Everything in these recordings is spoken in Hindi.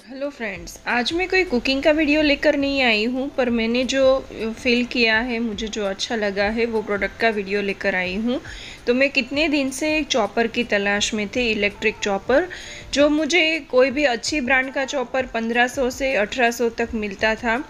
हेलो फ्रेंड्स, आज मैं कोई कुकिंग का वीडियो लेकर नहीं आई हूँ, पर मैंने जो फील किया है, मुझे जो अच्छा लगा है वो प्रोडक्ट का वीडियो लेकर आई हूँ। तो मैं कितने दिन से एक चॉपर की तलाश में थी, इलेक्ट्रिक चॉपर, जो मुझे कोई भी अच्छी ब्रांड का चॉपर 1500 से 1800 तक मिलता था।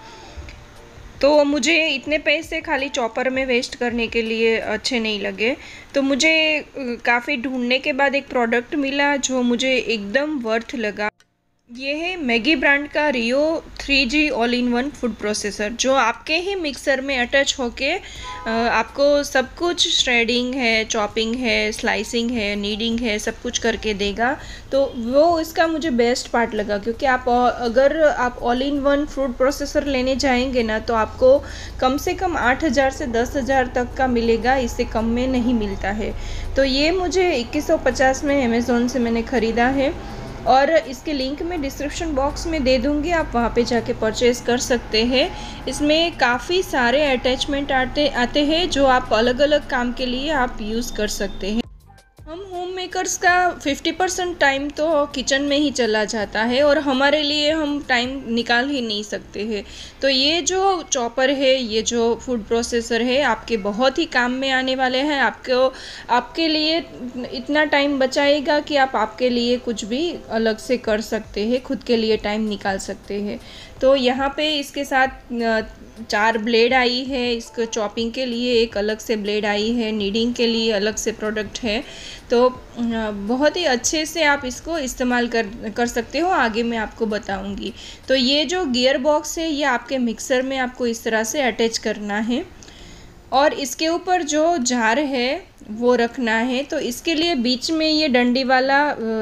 तो मुझे इतने पैसे खाली चॉपर में वेस्ट करने के लिए अच्छे नहीं लगे। तो मुझे काफ़ी ढूंढने के बाद एक प्रोडक्ट मिला जो मुझे एकदम वर्थ लगा। ये है मैगी ब्रांड का Rio 3G all in one food processor, जो आपके ही मिक्सर में अटैच होके आपको सब कुछ श्रेडिंग है, चॉपिंग है, स्लाइसिंग है, नीडिंग है, सब कुछ करके देगा। तो वो इसका मुझे बेस्ट पार्ट लगा, क्योंकि अगर आप all in one food processor लेने जाएंगे ना, तो आपको कम से कम 8000 से 10,000 तक का मिलेगा, इससे कम में नहीं मिलता है। तो ये मुझे 2150 में अमेज़ोन से मैंने ख़रीदा है, और इसके लिंक मैं डिस्क्रिप्शन बॉक्स में दे दूँगी, आप वहाँ पे जाके परचेज़ कर सकते हैं। इसमें काफ़ी सारे अटैचमेंट आते हैं जो आप अलग अलग काम के लिए आप यूज़ कर सकते हैं। हम होम मेकर्स का 50% टाइम तो किचन में ही चला जाता है, और हमारे लिए हम टाइम निकाल ही नहीं सकते हैं। तो ये जो चॉपर है, ये जो फूड प्रोसेसर है, आपके बहुत ही काम में आने वाले हैं। आपके लिए इतना टाइम बचाएगा कि आप आपके लिए कुछ भी अलग से कर सकते हैं, खुद के लिए टाइम निकाल सकते हैं। तो यहाँ पे इसके साथ 4 ब्लेड आई है, इसको चॉपिंग के लिए एक अलग से ब्लेड आई है, नीडिंग के लिए अलग से प्रोडक्ट है। तो बहुत ही अच्छे से आप इसको इस्तेमाल कर सकते हो, आगे मैं आपको बताऊंगी। तो ये जो गियर बॉक्स है, ये आपके मिक्सर में आपको इस तरह से अटैच करना है, और इसके ऊपर जो जार है वो रखना है। तो इसके लिए बीच में ये डंडी वाला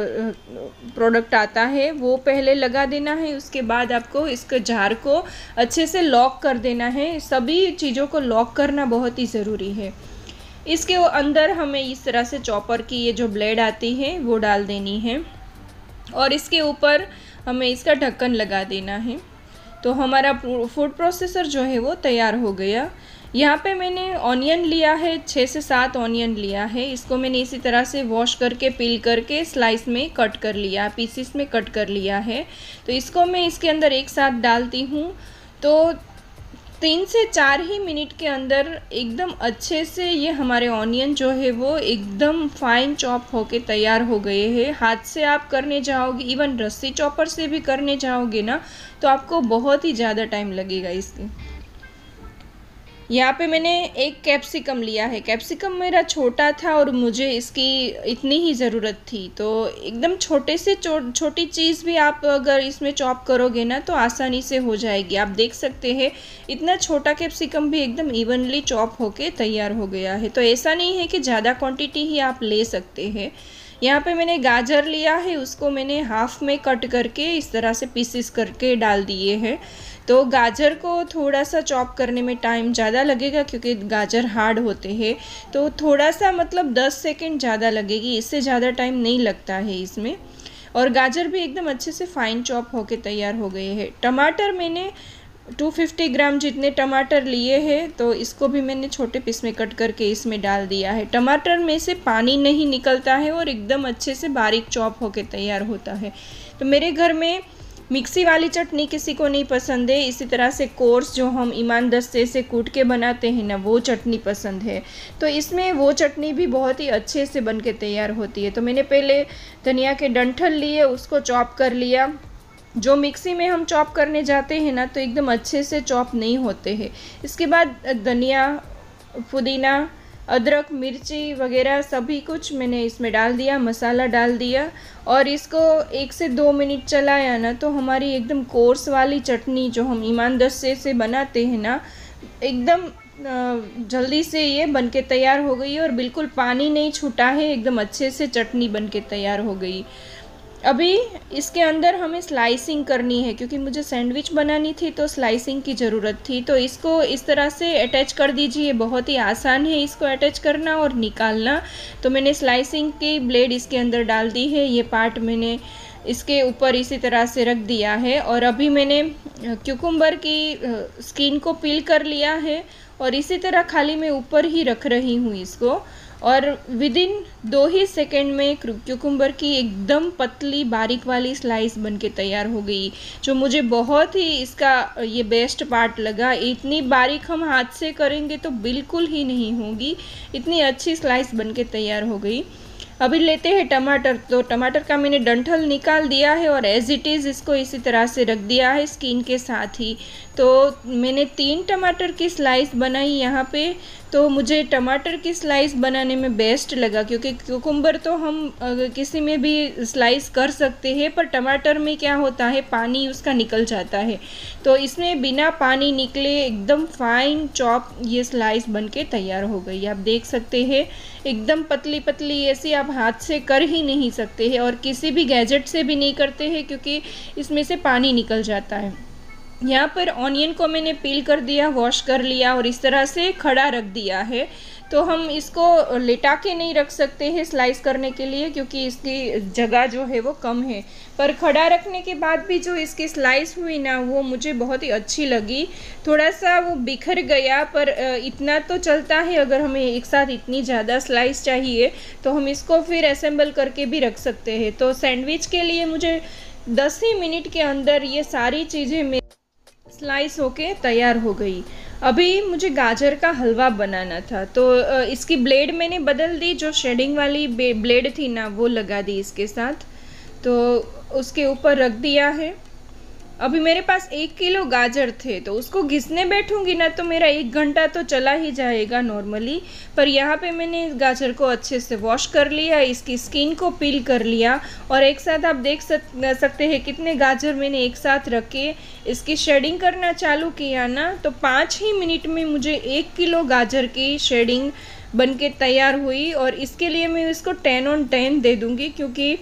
प्रोडक्ट आता है, वो पहले लगा देना है। उसके बाद आपको इसके जार को अच्छे से लॉक कर देना है। सभी चीज़ों को लॉक करना बहुत ही ज़रूरी है। इसके अंदर हमें इस तरह से चॉपर की ये जो ब्लेड आती है वो डाल देनी है, और इसके ऊपर हमें इसका ढक्कन लगा देना है। तो हमारा फूड प्रोसेसर जो है वो तैयार हो गया। यहाँ पे मैंने ऑनियन लिया है, 6 से 7 ऑनियन लिया है। इसको मैंने इसी तरह से वॉश करके, पील करके स्लाइस में कट कर लिया, पीसीस में कट कर लिया है। तो इसको मैं इसके अंदर एक साथ डालती हूँ। तो 3 से 4 ही मिनट के अंदर एकदम अच्छे से ये हमारे ऑनियन जो है वो एकदम फाइन चॉप होके तैयार हो गए हैं। हाथ से आप करने जाओगे, इवन रस्सी चॉपर से भी करने जाओगे ना, तो आपको बहुत ही ज़्यादा टाइम लगेगा इसमें। यहाँ पे मैंने एक कैप्सिकम लिया है। कैप्सिकम मेरा छोटा था और मुझे इसकी इतनी ही ज़रूरत थी। तो एकदम छोटे से छोटी चीज़ भी आप अगर इसमें चॉप करोगे ना, तो आसानी से हो जाएगी। आप देख सकते हैं इतना छोटा कैप्सिकम भी एकदम इवनली चॉप होके तैयार हो गया है। तो ऐसा नहीं है कि ज़्यादा क्वांटिटी ही आप ले सकते हैं। यहाँ पे मैंने गाजर लिया है, उसको मैंने हाफ में कट करके इस तरह से पीसेस करके डाल दिए हैं। तो गाजर को थोड़ा सा चॉप करने में टाइम ज़्यादा लगेगा, क्योंकि गाजर हार्ड होते हैं। तो थोड़ा सा मतलब 10 सेकंड ज़्यादा लगेगी, इससे ज़्यादा टाइम नहीं लगता है इसमें। और गाजर भी एकदम अच्छे से फाइन चॉप होके तैयार हो गए हैं। टमाटर मैंने 250 ग्राम जितने टमाटर लिए हैं, तो इसको भी मैंने छोटे पीस में कट करके इसमें डाल दिया है। टमाटर में से पानी नहीं निकलता है और एकदम अच्छे से बारीक चॉप होके तैयार होता है। तो मेरे घर में मिक्सी वाली चटनी किसी को नहीं पसंद है, इसी तरह से कोर्स जो हम ईमान दस्ते से कूट के बनाते हैं ना, वो चटनी पसंद है। तो इसमें वो चटनी भी बहुत ही अच्छे से बन के तैयार होती है। तो मैंने पहले धनिया के डंठल लिए, उसको चॉप कर लिया। जो मिक्सी में हम चॉप करने जाते हैं ना, तो एकदम अच्छे से चॉप नहीं होते हैं। इसके बाद धनिया, पुदीना, अदरक, मिर्ची वगैरह सभी कुछ मैंने इसमें डाल दिया, मसाला डाल दिया, और इसको 1 से 2 मिनट चलाया ना, तो हमारी एकदम कोर्स वाली चटनी जो हम ईमान दस्ते से बनाते हैं ना, एकदम जल्दी से ये बनके तैयार हो गई, और बिल्कुल पानी नहीं छूटा है, एकदम अच्छे से चटनी बनके तैयार हो गई। अभी इसके अंदर हमें स्लाइसिंग करनी है, क्योंकि मुझे सैंडविच बनानी थी, तो स्लाइसिंग की ज़रूरत थी। तो इसको इस तरह से अटैच कर दीजिए, बहुत ही आसान है इसको अटैच करना और निकालना। तो मैंने स्लाइसिंग की ब्लेड इसके अंदर डाल दी है, ये पार्ट मैंने इसके ऊपर इसी तरह से रख दिया है। और अभी मैंने क्यूकम्बर की स्किन को पील कर लिया है, और इसी तरह खाली मैं ऊपर ही रख रही हूँ इसको। और विद इन 2 ही सेकेंड में क्यूकम्बर की एकदम पतली बारीक वाली स्लाइस बनके तैयार हो गई, जो मुझे बहुत ही इसका ये बेस्ट पार्ट लगा। इतनी बारीक हम हाथ से करेंगे तो बिल्कुल ही नहीं होगी, इतनी अच्छी स्लाइस बनके तैयार हो गई। अभी लेते हैं टमाटर। तो टमाटर का मैंने डंठल निकाल दिया है और एज इट इज़ इसको इसी तरह से रख दिया है स्किन के साथ ही। तो मैंने 3 टमाटर की स्लाइस बनाई यहाँ पे। तो मुझे टमाटर की स्लाइस बनाने में बेस्ट लगा, क्योंकि क्यूकम्बर तो हम किसी में भी स्लाइस कर सकते हैं, पर टमाटर में क्या होता है पानी उसका निकल जाता है। तो इसमें बिना पानी निकले एकदम फाइन चॉप ये स्लाइस बनके तैयार हो गई। आप देख सकते हैं एकदम पतली पतली, ऐसी आप हाथ से कर ही नहीं सकते हैं और किसी भी गैजेट से भी नहीं करते हैं, क्योंकि इसमें से पानी निकल जाता है। यहाँ पर ऑनियन को मैंने पील कर दिया, वॉश कर लिया और इस तरह से खड़ा रख दिया है। तो हम इसको लेटा के नहीं रख सकते हैं स्लाइस करने के लिए, क्योंकि इसकी जगह जो है वो कम है। पर खड़ा रखने के बाद भी जो इसकी स्लाइस हुई ना, वो मुझे बहुत ही अच्छी लगी। थोड़ा सा वो बिखर गया, पर इतना तो चलता है। अगर हमें एक साथ इतनी ज़्यादा स्लाइस चाहिए तो हम इसको फिर असेंबल करके भी रख सकते हैं। तो सैंडविच के लिए मुझे 10 ही मिनट के अंदर ये सारी चीज़ें स्लाइस होके तैयार हो गई। अभी मुझे गाजर का हलवा बनाना था, तो इसकी ब्लेड मैंने बदल दी, जो शेडिंग वाली ब्लेड थी ना वो लगा दी इसके साथ। तो उसके ऊपर रख दिया है। अभी मेरे पास 1 किलो गाजर थे, तो उसको घिसने बैठूंगी ना तो मेरा 1 घंटा तो चला ही जाएगा नॉर्मली। पर यहाँ पे मैंने इस गाजर को अच्छे से वॉश कर लिया, इसकी स्किन को पील कर लिया और एक साथ आप देख सकते हैं कितने गाजर मैंने एक साथ रख के इसकी शेडिंग करना चालू किया ना, तो 5 ही मिनट में मुझे 1 किलो गाजर की शेडिंग बनके तैयार हुई। और इसके लिए मैं इसको 10 on 10 दे दूँगी, क्योंकि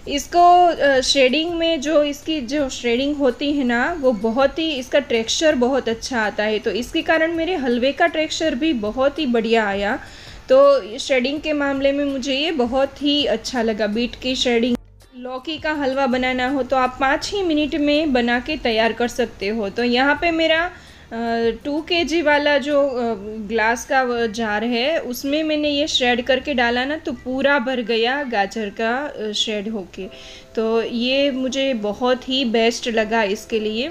इसको शेडिंग में जो इसकी जो शेडिंग होती है ना, वो बहुत ही इसका टेक्सचर बहुत अच्छा आता है। तो इसके कारण मेरे हलवे का टेक्सचर भी बहुत ही बढ़िया आया। तो शेडिंग के मामले में मुझे ये बहुत ही अच्छा लगा। बीट की शेडिंग, लौकी का हलवा बनाना हो तो आप 5 ही मिनट में बना के तैयार कर सकते हो। तो यहाँ पे मेरा 2 kg वाला जो ग्लास का जार है, उसमें मैंने ये श्रेड करके डाला ना, तो पूरा भर गया गाजर का श्रेड होके। तो ये मुझे बहुत ही बेस्ट लगा इसके लिए।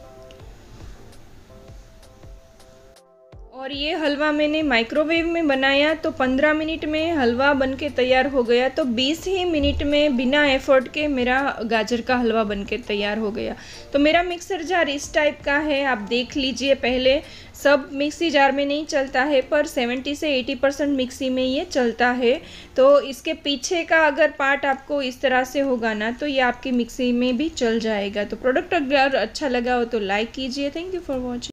और ये हलवा मैंने माइक्रोवेव में बनाया, तो 15 मिनट में हलवा बनके तैयार हो गया। तो 20 ही मिनट में बिना एफर्ट के मेरा गाजर का हलवा बनके तैयार हो गया। तो मेरा मिक्सर जार इस टाइप का है, आप देख लीजिए। पहले सब मिक्सी जार में नहीं चलता है, पर 70 से 80% मिक्सी में ये चलता है। तो इसके पीछे का अगर पार्ट आपको इस तरह से होगा ना, तो ये आपकी मिक्सी में भी चल जाएगा। तो प्रोडक्ट अगर अच्छा लगा हो तो लाइक कीजिए। Thank you for watching.